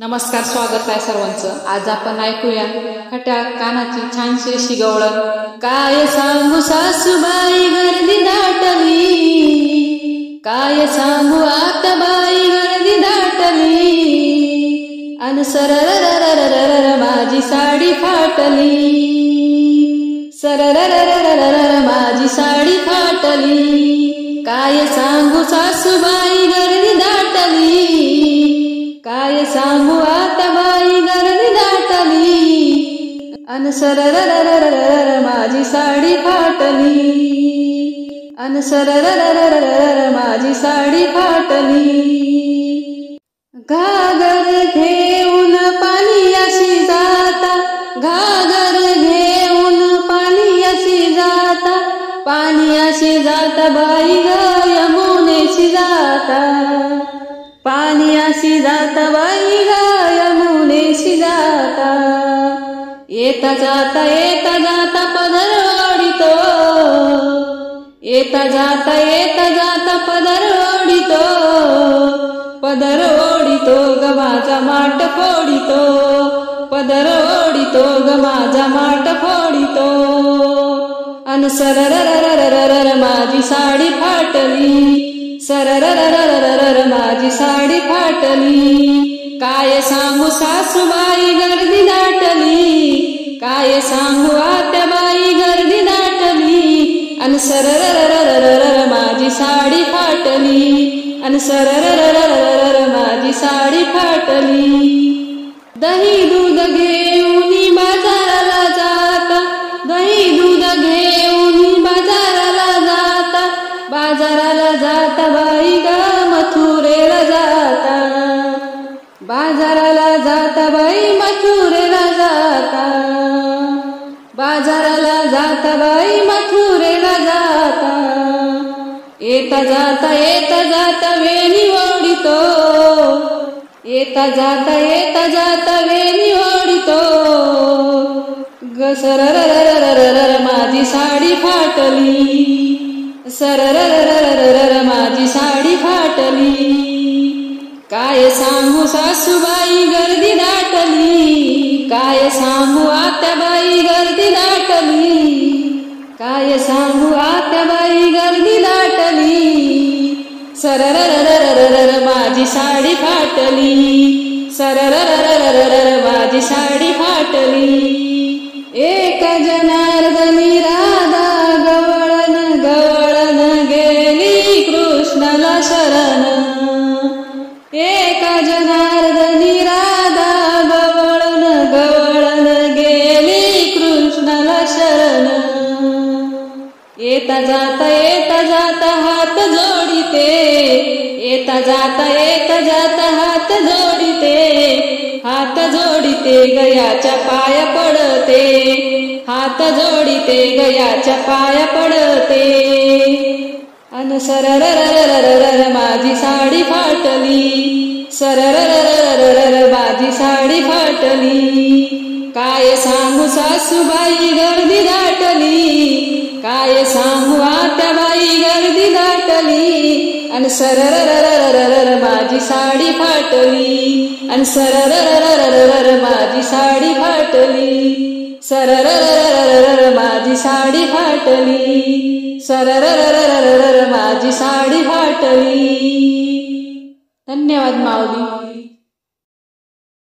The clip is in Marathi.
नमस्कार, स्वागत आहे सर्वांचं। आज आपण ऐकूया खट्या कानाची छानशी अशी गवळण। काय सांगू सासूबाई गर्दी दाटली, काय सांगू आताबाई गर्दी दाटली, अन सरररररररर माझी साडी फाटली, सरररररररर माझी साडी फाटली। काय सांगू सासूबाई गर्दी दाटली, काय सांगू आताबाई गर्दी दाटली, अन सररररररर माझी साडी फाटली, अन सररररररर माझी साडी फाटली। घागर घेऊन पाणी अशी जाता, घागर घेऊन पाणी अशी जाता, पाणी अशी जाता बाई ग यमुनेशी जाता, पाणी अशी जाता बाई ग यमुनेशी जाता। येता जाता पदर ओढितो, येता जाता पदर ओढितो, पदर ओढितो ग माझा माठ फोडितो, पदर ओढितो ग माझा माठ फोडितो, अन सररररररर माझी साडी फाटली, सररररररर माझी साडी फाटली। काय सांगू सासूबाई गर्दी दाटली, काय सांगू आत्याबाई गर्दी दाटली, अन सररररररर माझी साडी फाटली, अन सररररररर माझी साडी फाटली। दही दूध घेऊन बाजाराला जाता, दही दूध घेऊन बाजाराला जाता, बाजाराला जाता बाई ग मथुरेला जाता, बाजाराला जाता बाई मथुरेला जाता, बाजाराला जाता बाई मथुरेला जाता। येता जाता वेणी ओढितो, येता जाता वेणी ओढितो ग सररररररर माझी साडी फाटली, सररररररर माझी साडी फाटली। काय सांगू सासूबाई गर्दी दाटली, काय सांगू आत्याबाई गर्दी दाटली, काय सांगू आत्याबाई गर्दी दाटली, सररररररर माझी साडी फाटली, सररररररर माझी साडी फाटली। एक जनार्दनी राधा गवळण गवळण गेली कृष्णाला शरण, एक जनार्दनी राधा गवळण गवळण गेली कृष्णाला शरण। येता जाता हात जोडिते, येता जाता हात जोडिते, हात जोडिते गयाच्या पाया पडते, हात जोडिते गयाच्या पाया पडते, अन सररररररर माझी साडी फाटली, सररररररर माझी साडी फाटली। काय सांगू सासूबाई गर्दी दाटली, काय सांगू आत्याबाई गर्दी दाटली, अन सररररररर माझी साडी फाटली, अन सररररररर माझी साडी फाटली, सररररररर माझी साडी फाटली, सररररररर माझी साडी फाटली। धन्यवाद माऊली।